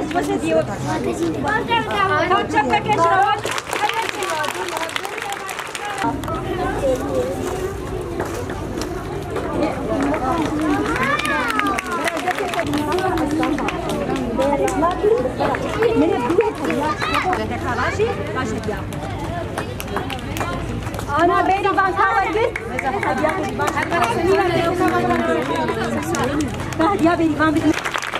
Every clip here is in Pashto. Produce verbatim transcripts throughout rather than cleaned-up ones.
باشه دیو کام چپه کش روان أنا بيني وبين خالد يا بيني وبين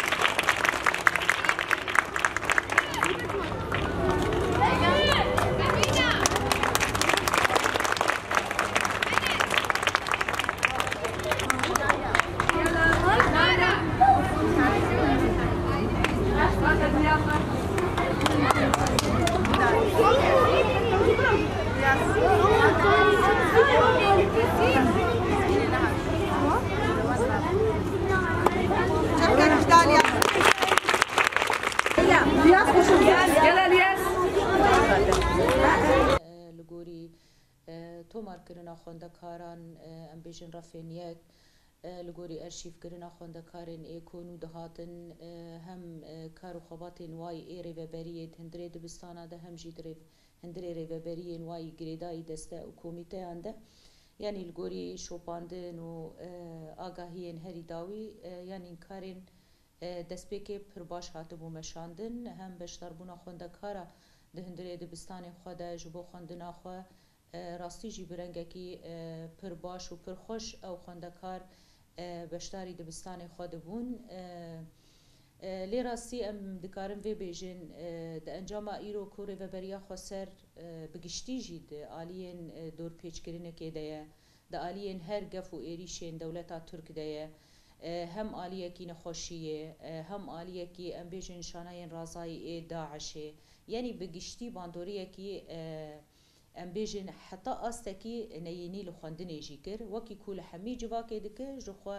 لگوری تومار کرنا خواندکاران ام بیشن رافینیت لگوری ارشیف کرنا خواندکاران ایکونو دهاتن هم کارو خواباتن وای ایری و بریت هندره دبستانه ده هم جدری هندره و برین وای گریدای دسته و کمیته انده یعنی لگوری شوپاندن و آگاهیین هری داوی یعنی کارین دەستپێکێ پڕباش هاتبوو مەشاندن هەم بەشداربوونا خوێندەکارە di hindirê dibistanên xwe de ji bo xwendina xwe rastî jî bi rengekî pir baş û pir xweş ew xwendekar beşdarî dibistanê xwe dibûn lê rastî em dikarin vê bêjin di encama îro ku rêveberiya xwe ser bi giştî jî di aliyên dorpêçkirinekê de ye di aliyên her gef û êrişên dewleta Tirk de ye هم آلیکی نخوشیه هم آلیکی ام بیشن شانای رازایی داعشه یعنی بگشتی باندوریه کی ام بیشن حتی استکی نیینی لخوندنی جیکر وکی کول همی جواکه دکه جخوا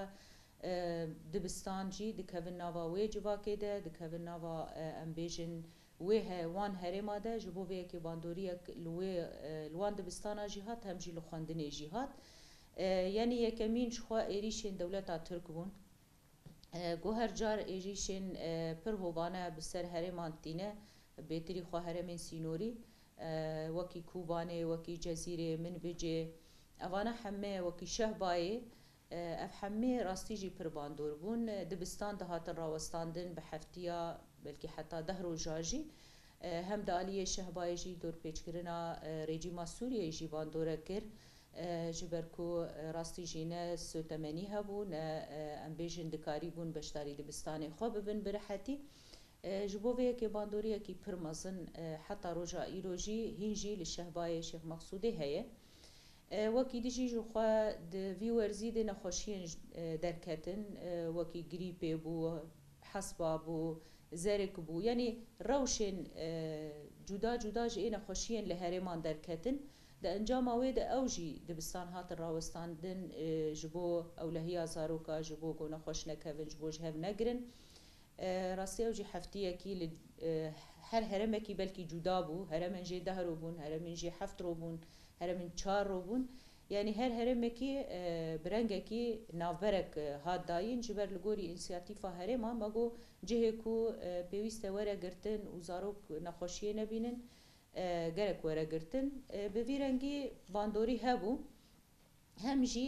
دبستان جی دکون نوا وی جواکه ده دکون نوا ام بیشن وی وان هرما ده جبو وی کی باندوریه لوی لوان دبستان جهات هم جی لخوندنی جهات یعنی یکمین شخوا ایریشین دولتا ترک بون گوهر جار ایریشین پر هوانه بسر هرمان تینه بهتری خوا هرمین سینوری وکی کوبانه وکی جزیره من بجه اوانه همه وکی شهبای اف همه راستی جی پر باندور بون دبستان دهات راوستاندن به هفتیا بلکه حتی ده رو جاجی هم دالیه شهبای جی دور پیچ کرنا رژیم سوریه جی باندوره کر جبرکو راستی جینه سوتمنی هبون ام بیشن دکاری بون بشتاری دبستانی خواب بن برحتی جبوه که باندوریه کی پرمزن حتی روجا ایروجی هنجی لشهبای شیخ مقصودی هیه وکی دیجی جو خوا د ویورزی د نخوشین درکتن وکی گریپی بو حسبا بو زرک بو یعنی روشن جدا جدا جی نخوشین لهرمان درکتن د انجام اوی د اوجی دبستان هات راوستاندن جبو اولهیا زاروکا جبو گو نخوش نکوین جبو جهو نگرن راستی اوجی هفتیه کی هر هرمه کی بلکی جدا بو هرمن جی ده رو بون هرمن جی هفت رو بون هرمن چار رو بون یعنی هر هرمه کی برنگه کی ناوبرک هات داین جبر لگوری انسیاتیفا هرما مگو جهه کو پیوسته وره گرتن و زاروک نخوشیه نبینن گرک وره گرتن به ویرنگی باندوری هبو هم جی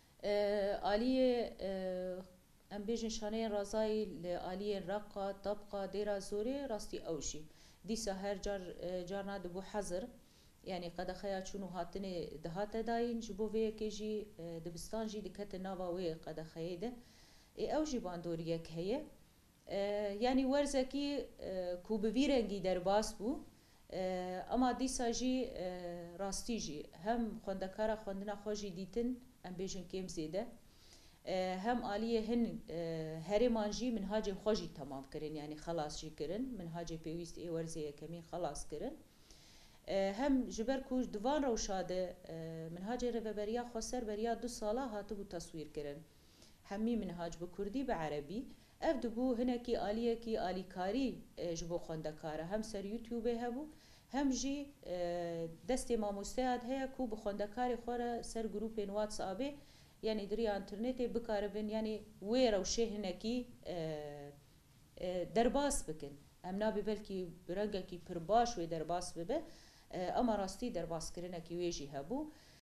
آلیه ام بیشن شانه رازای آلیه رقا طبقا دیرا زوری راستی اوشی دیسا هر جار جارنا دبو حضر یعنی قد خیا چونو هاتنه دهات داین جبو وی که جی دبستان جی دکت ناوا وی قد خیده ای اوجی باندوریه که هیه یعنی ورزکی کو به ویرنگی در باس بو اما دیسا جی راستی جی هم خوندکارا خوندنا خوشی دیتن ام بیشن کم زیده هم آلیه هن هرمان جی منهاج خوشی تمام کرن یعنی خلاص جی کرن منهاج پیوست ای ورزی کمی خلاص کرن هم جبر کوش دوان روشاده منهاج رهبریا خسر بریا دو ساله هاتو بو تصویر کرن همی منهاج به کردی به عربی اف دبو هنا کی آلیه کی آلی کاری جبو خوندکاره هم سر یوتیوب هبو هم جی دست ما مستعد هيا کو بخوندکاری خوره سر گروپ واتساپ یعنی دری اینترنت بکاربن یعنی ویر او شه هنکی دەرباس بکن ئەم نابێ بەلکی ڕەنگەکی پڕ باش وێ دەرباس ببێ ئەمە ڕاستی دەرباسکردنێکی وێژی هەبوو